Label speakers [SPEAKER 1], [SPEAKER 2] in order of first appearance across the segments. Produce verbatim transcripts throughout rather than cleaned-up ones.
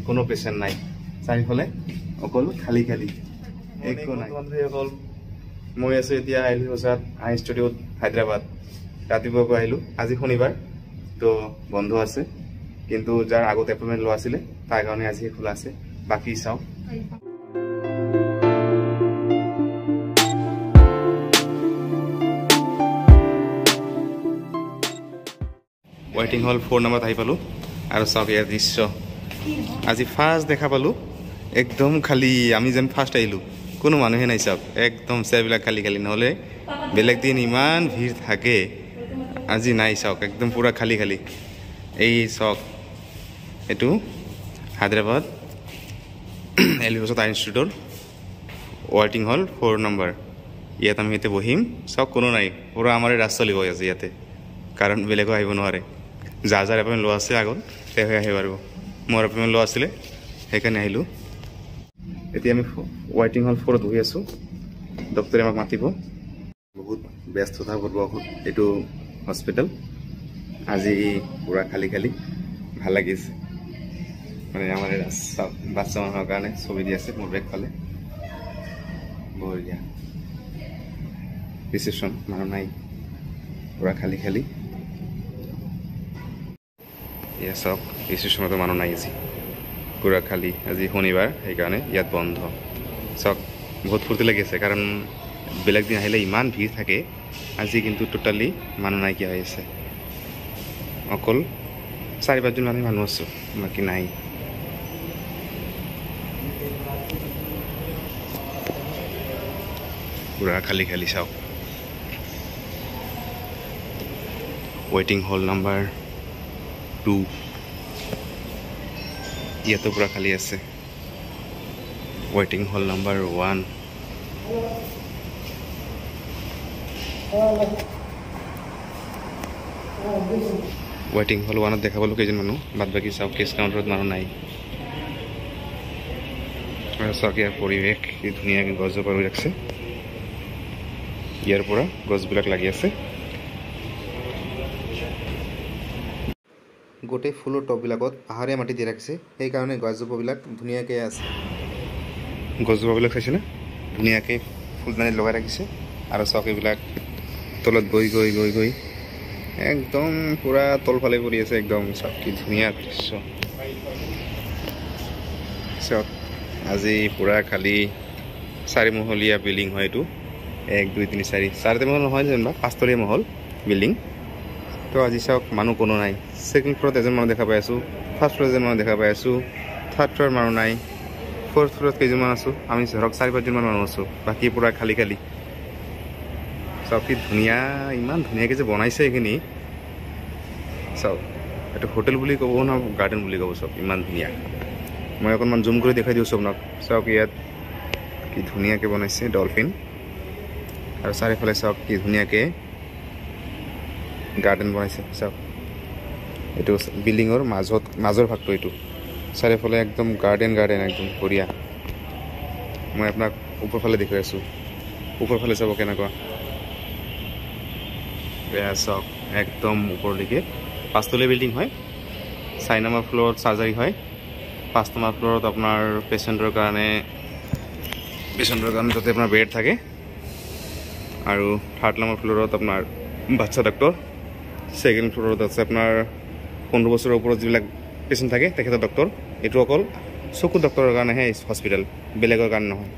[SPEAKER 1] কোনো পেশেন্ট নাই চাৰিফালে অকল খালি খালি একো নাই বন্ধুসকল মই আছো এতিয়া আইলি বজাত আই ষ্টুডিঅ'ত হায়দৰাবাদ ৰাতিপুৱা আহিলো আজি শনিবাৰ তো বন্ধ আছে কিন্তু যাৰ আগত এপইণ্টমেণ্ট লোৱা আছিলে তাৰ কাৰণে আজি খোলা আছে বাকি চাও ৱেটিং হল ফ'ৰ নম্বৰত আহি পালো আৰু চাওক ইয়াৰ দৃশ্য আজি ফাৰ্ষ্ট দেখা পালো একদম খালি আমি যেন ফাৰ্ষ্ট আহিলো কোনো মানুহে নাই চাওক একদম চেয়াৰবিলাক খালি খালি নহ'লে বেলেগ দিন ইমান ভিৰ থাকে আজি নাই চাওক একদম পুৰা খালি খালি এই চাওক এইটো হায়দৰাবাদ এলিভেছত আই ইনষ্টিটিউটৰ ৱেটিং হল ফ'ৰ নম্বৰ ইয়াত আমি ইয়াতে বহিম চাওক কোনো নাই পুৰা আমাৰ ৰাজ চলিব আজি ইয়াতে কাৰণ বেলেগো আহিব নোৱাৰে যাৰ যাৰ এপইণ্টমেণ্ট লোৱা আছে আগত তেওঁ আহিব পাৰিব মোৰ এপইণ্টমেণ্ট লোৱা আছিলে সেইকাৰণে আহিলোঁ এতিয়া আমি ৱেটিং হল ফ'ৰত বহি আছোঁ ডক্টৰে আমাক মাতিব বহুত ব্যস্ততা কৰিব এইটো হস্পিটেল আজি পুৰা খালী খালী ভাল লাগিছে মানে আমাৰ বাচ্চা মানুহৰ কাৰণে ছবি দি আছে মোৰ বেগ ফালে বঢ়িয়া ৰিচেপশ্যন মানুহ নাই পুৰা খালী খালী এয়া চাওক ৰিচেপশ্যনতো মানুহ নাই আজি পুৰা খালী আজি শনিবাৰ সেইকাৰণে ইয়াত বন্ধ চাওক বহুত ফূৰ্তি লাগি আছে কাৰণ বেলেগ দিন আহিলে ইমান ভিৰ থাকে আজি কিন্তু টোটালি মানুহ নাইকিয়া হৈ আছে অকল চাৰি পাঁচজন মানুহ মানুহ আছোঁ বাকী নাই পুৰা খালী খালী চাওক ৱেটিং হল নাম্বাৰ টু ইয়াতো পুৰা খালী আছে ৱেটিং হল নাম্বাৰ ওৱান ৱেটিং হল ওৱানত দেখা পালোঁ কেইজন মানুহ বাদ বাকী চাওক কেছ কাউণ্টাৰত মানুহ নাই আৰু চাওক ইয়াৰ পৰিৱেশ কি ধুনীয়াকৈ গছজোপা ৰুই ৰাখিছে ইয়াৰ পৰা গছবিলাক লাগি আছে গোটেই ফুলৰ টববিলাকত পাহাৰীয়া মাটি দি ৰাখিছে সেইকাৰণে গছজোপাবিলাক ধুনীয়াকৈ আছে গছজোপাবিলাক চাইছেনে ধুনীয়াকৈ ফুলদানি লগাই ৰাখিছে আৰু চাওক এইবিলাক তলত গৈ গৈ গৈ গৈ একদম পুৰা তলফালে পৰি আছে একদম চাওক কি ধুনীয়া দৃশ্য চাওক আজি পুৰা খালী চাৰিমহলীয়া বিল্ডিং হয় এইটো এক দুই তিনি চাৰি চাৰিটা মহল নহয় যেনিবা পাঁচতলীয়া মহল বিল্ডিং তো আজি চাওক মানুহ কোনো নাই ছেকেণ্ড ফ্ল'ৰত এজন মানুহ দেখা পাই আছোঁ ফাৰ্ষ্ট ফ্ল'ৰত এজন মানুহ দেখা পাই আছোঁ থাৰ্ড ফ্ল'ৰত মানুহ নাই ফ'ৰ্থ ফ্ল'ৰত কেইজনমান আছোঁ আমি ধৰক চাৰি পাঁচজনমান মানুহ আছোঁ বাকী পুৰা খালী খালী চাওক কি ধুনীয়া ইমান ধুনীয়াকৈ যে বনাইছে এইখিনি চাওক এইটো হোটেল বুলি ক'ব ন গাৰ্ডেন বুলি ক'ব চাওক ইমান ধুনীয়া মই অকণমান জুম কৰি দেখাই দিছোঁ আপোনাক চাওক ইয়াত কি ধুনীয়াকৈ বনাইছে ডলফিন আৰু চাৰিওফালে চাওক কি ধুনীয়াকৈ গাৰ্ডেন বনাইছে চাওক এইটো বিল্ডিঙৰ মাজত মাজৰ ভাগটো এইটো চাৰিওফালে একদম গাৰ্ডেন গাৰ্ডেন একদম বঢ়িয়া মই আপোনাক ওপৰফালে দেখুৱাই আছোঁ ওপৰফালে চাব কেনেকুৱা বেয়া চাওক একদম ওপৰলৈকে পাঁচতলীয়া বিল্ডিং হয় চাৰি নম্বৰ ফ্ল'ৰত চাৰ্জাৰী হয় পাঁচ নম্বৰ ফ্ল'ৰত আপোনাৰ পেচেণ্টৰ কাৰণে পেচেণ্টৰ কাৰণে তাতে আপোনাৰ বেড থাকে আৰু থাৰ্ড নম্বৰ ফ্ল'ৰত আপোনাৰ বাচ্চা ডক্টৰ ছেকেণ্ড ফ্ল'ৰত আছে আপোনাৰ পোন্ধৰ বছৰৰ ওপৰত যিবিলাক পেচেণ্ট থাকে তেখেতৰ ডক্টৰ এইটো অকল চকু ডক্টৰৰ কাৰণেহে হস্পিটেল বেলেগৰ কাৰণে নহয়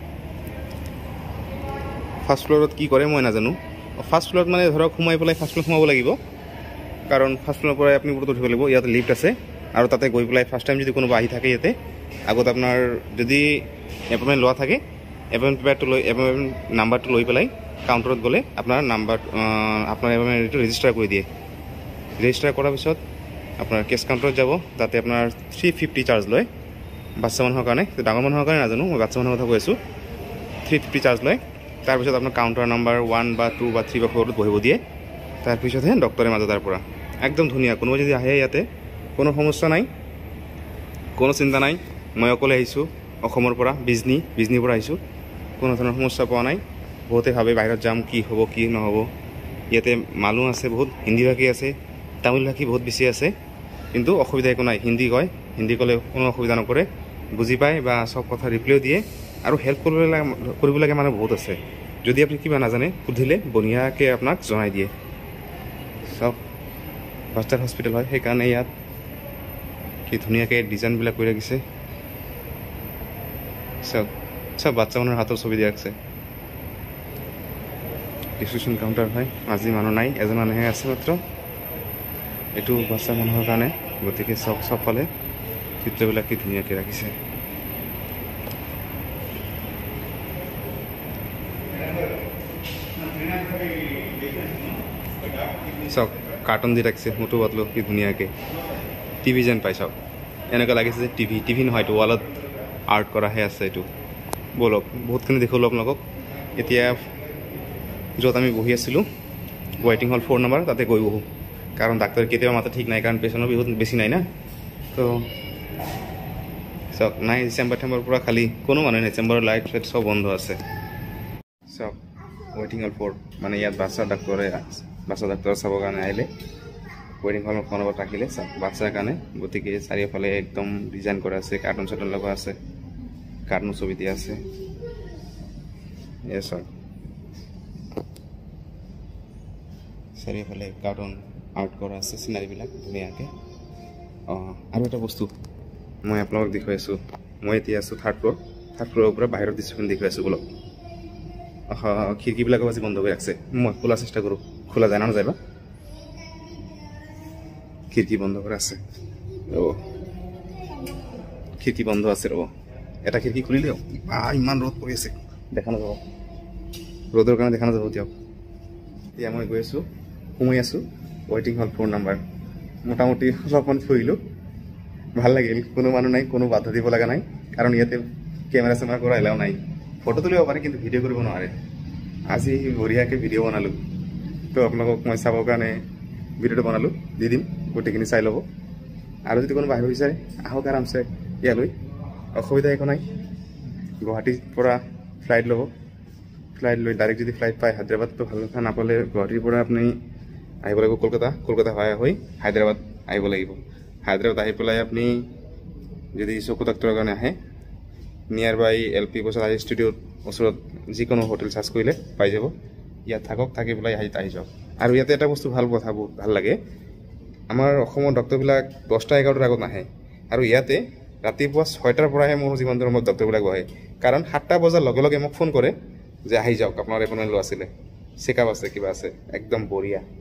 [SPEAKER 1] ফাৰ্ষ্ট ফ্ল'ৰত কি কৰে মই নাজানো ফাৰ্ষ্ট ফ্ল'ৰত মানে ধৰক সোমাই পেলাই ফাৰ্ষ্ট ফ্ল'ৰত সোমাব লাগিব কাৰণ ফাৰ্ষ্ট ফ্ল'ৰৰ পৰাই আপুনি ওপৰত উঠিব লাগিব ইয়াতে লিফ্ট আছে আৰু তাতে গৈ পেলাই ফাৰ্ষ্ট টাইম যদি কোনোবা আহি থাকে ইয়াতে আগত আপোনাৰ যদি এপইণ্টমেণ্ট লোৱা থাকে এপইণ্টমেণ্ট পেপাৰটো লৈ এপইণ্টমেণ্ট নাম্বাৰটো লৈ পেলাই কাউণ্টাৰত গ'লে আপোনাৰ নাম্বাৰ আপোনাৰ এপইণ্টমেণ্টটো ৰেজিষ্টাৰ কৰি দিয়ে ৰেজিষ্টাৰ কৰাৰ পিছত আপোনাৰ কেছ কাউণ্টাৰত যাব তাতে আপোনাৰ থ্ৰী ফিফটি চাৰ্জ লয় বাচ্চা মানুহৰ কাৰণে ডাঙৰ মানুহৰ কাৰণে নাজানো মই বাচ্চা মানুহৰ কথা কৈ আছোঁ থ্ৰী ফিফটি চাৰ্জ লয় তাৰপিছত আপোনাৰ কাউণ্টাৰ নাম্বাৰ ওৱান বা টু বা থ্ৰী বা ফ'ৰত বহিব দিয়ে তাৰপিছতহে ডক্টৰে মাজত তাৰ পৰা একদম ধুনীয়া কোনোবা যদি আহে ইয়াতে কোনো সমস্যা নাই কোনো চিন্তা নাই মই অকলে আহিছোঁ অসমৰ পৰা বিজনী বিজনীৰ পৰা আহিছোঁ কোনো ধৰণৰ সমস্যা পোৱা নাই বহুতে ভাবে বাহিৰত যাম কি হ'ব কি নহ'ব ইয়াতে মানুহ আছে বহুত হিন্দী ভাষী আছে তামিল ভাষী বহুত বেছি আছে কিন্তু অসুবিধা একো নাই হিন্দী কয় হিন্দী ক'লে কোনো অসুবিধা নকৰে, বুজি পায় বা চব কথা ৰিপ্লাইও দিয়ে আৰু হেল্প কৰিবলৈ কৰিবলগীয়া মানুহ বহুত আছে। যদি আপুনি কিবা নাজানে সুধিলে বঢ়িয়াকৈ আপোনাক জনাই দিয়ে। চব ফাৰ্ষ্ট ষ্টাৰ হস্পিটেল হয়, সেইকাৰণে ইয়াত কি ধুনীয়াকৈ ডিজাইনবিলাক কৰি ৰাখিছে। চব চব বাচ্চা মানুহৰ হাতৰ ছবি দিয়া আছে। ৰিচিপশ্যন কাউণ্টাৰ হয়, আজি মানুহ নাই, এজন মানুহে আছে মাত্ৰ। এইটো বাচ্চা মানুহৰ কাৰণে, গতিকে চব চবফালে চিত্ৰবিলাক কি ধুনীয়াকৈ ৰাখিছে। চাওক কাৰ্টুন দি ৰাখিছে, মোটো বদলো কি ধুনীয়াকৈ টিভি যেন পাই। চাওক এনেকুৱা লাগিছে যে টিভি টিভি নহয়, এইটো ৱালত আৰ্ট কৰাহে আছে। এইটো ব'লক বহুতখিনি দেখুৱালোঁ আপোনালোকক। এতিয়া য'ত আমি বহি আছিলোঁ ৱেইটিং হল ফ'ৰ নম্বৰ, তাতে গৈ বহোঁ, কাৰণ ডাক্তৰ কেতিয়াবা মাথা ঠিক নাই, কাৰণ পেচেণ্টৰ বহুত বেছি নাই না। তো চাওক নাই, চেম্বাৰ টেম্বাৰ পূৰা খালী, কোনো মানুহ নাই, চেম্বাৰৰ লাইট চাইট চব বন্ধ আছে। চাওক ৱেইটিং হল ফ'ৰ, মানে ইয়াত বাচ্চা ডাক্তৰে বাচ্চা ডাক্তৰ চাবৰ কাৰণে আহিলে ৱেইটিং হল ফ'ৰ নম্বৰত ৰাখিলে চাওক বাচ্চাৰ কাৰণে। গতিকে চাৰিওফালে একদম ডিজাইন কৰা আছে, কাৰ্টুন চাৰ্টুন লগা আছে, কাৰ্টুন ছবি দিয়া আছে। এয়া চাওক চাৰিওফালে কাৰ্টুন আৰ্ট কৰা আছে, চিনাৰীবিলাক ধুনীয়াকৈ। অঁ আৰু এটা বস্তু মই আপোনালোকক দেখুৱাই আছোঁ। মই এতিয়া আছোঁ থাৰ্ড ফ্ল'ৰ, থাৰ্ড ফ্ল'ৰৰ পৰা বাহিৰৰ দৃশ্যখিনি দেখুৱাই আছোঁ। বলক খিৰিকীবিলাকো আজি বন্ধ কৰি ৰাখিছে, মই খোলাৰ চেষ্টা কৰোঁ, খোলা যায় না নাযায় বা। খিৰিকী বন্ধ কৰা আছে, ৰ'ব খিৰিকী বন্ধ আছে, ৰ'ব এটা খিৰিকী খুলিলেও ইমান ৰ'দ পৰি আছে, দেখা নাযাব, ৰ'দৰ কাৰণে দেখা নাযাব। দিয়ক এতিয়া মই গৈ আছোঁ, সোমাই আছোঁ ৱেইটিং হল ফ'ৰ নাম্বাৰ। মোটামুটি অলপমান ফুৰিলোঁ, ভাল লাগিল। কোনো মানুহ নাই, কোনো বাধা দিব লগা নাই, কাৰণ ইয়াতে কেমেৰা চেমেৰা কৰা এলাও নাই। ফটো তুলিব পাৰে কিন্তু ভিডিঅ' কৰিব নোৱাৰে। আজি বঢ়িয়াকৈ ভিডিঅ' বনালোঁ, তো আপোনালোকক মই চাবৰ কাৰণে ভিডিঅ'টো বনালোঁ, দি দিম, গোটেইখিনি চাই ল'ব। আৰু যদি কোনো বাহিৰ বিচাৰে আহক আৰামছে ইয়ালৈ, অসুবিধা একো নাই। গুৱাহাটীৰ পৰা ফ্লাইট ল'ব, ফ্লাইট লৈ ডাইৰেক্ট যদি ফ্লাইট পায় হায়দৰাবাদটো ভাল কথা, নাপালে গুৱাহাটীৰ পৰা আপুনি আহিব লাগিব কলকাতা, কলকাতা হৈ হৈ হায়দৰাবাদ আহিব লাগিব। হায়দৰাবাদ আহি পেলাই আপুনি যদি চকু ডাক্তৰৰ কাৰণে আহে, নিয়াৰ বাই এল পি বছৰ আই ষ্টুডিঅ'ৰ ওচৰত যিকোনো হোটেল চাৰ্জ কৰিলে পাই যাব। ইয়াত থাকক, থাকি পেলাই আহি আহি যাওক। আৰু ইয়াতে এটা বস্তু ভাল কথা, বহুত ভাল লাগে, আমাৰ অসমৰ ডক্তৰবিলাক দহটা এঘাৰটাৰ আগত নাহে, আৰু ইয়াতে ৰাতিপুৱা ছয়টাৰ পৰাহে মোৰ যিমান ধৰণৰ ডক্তৰবিলাক বহে। কাৰণ সাতটা বজাৰ লগে লগে মোক ফোন কৰে যে আহি যাওক, আপোনাৰ এপইণ্টমেণ্ট লোৱা আছিলে, চেকআপ আছে, কিবা আছে, একদম বঢ়িয়া।